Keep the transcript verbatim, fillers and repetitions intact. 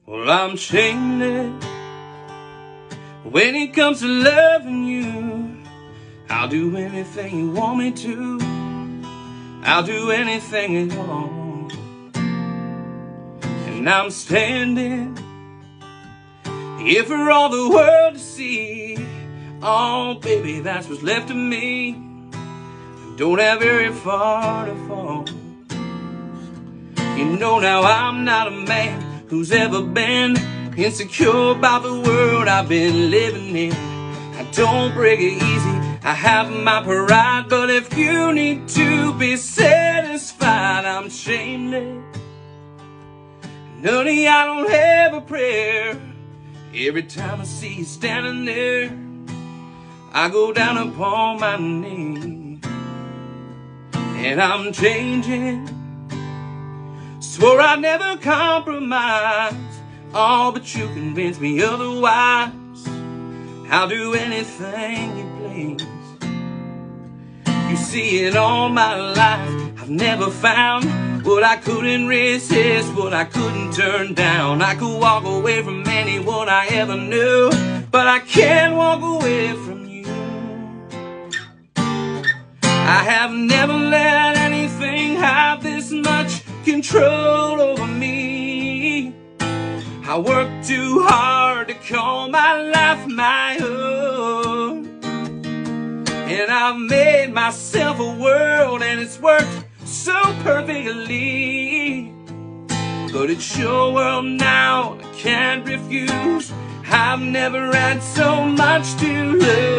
Well, I'm shameless when it comes to loving you. I'll do anything you want me to. I'll do anything at all. And I'm standing here for all the world to see. Oh, baby, that's what's left of me. Don't have very far to fall. You know now I'm not a man who's ever been insecure about the world I've been living in. I don't break it easy, I have my pride, but if you need to be satisfied, I'm shameless. And honey, I don't have a prayer. Every time I see you standing there, I go down upon my knees. And I'm changing, swore I'd never compromise. Oh, but you convinced me otherwise. I'll do anything you please. You see, in all my life I've never found what I couldn't resist, what I couldn't turn down. I could walk away from anyone I ever knew, but I can't walk away from you. I have never let anything have this much control over me. I work too hard to call my life my own, and I've made myself a world, and it's worked so perfectly. But it's your world now, I can't refuse. I've never had so much to lose.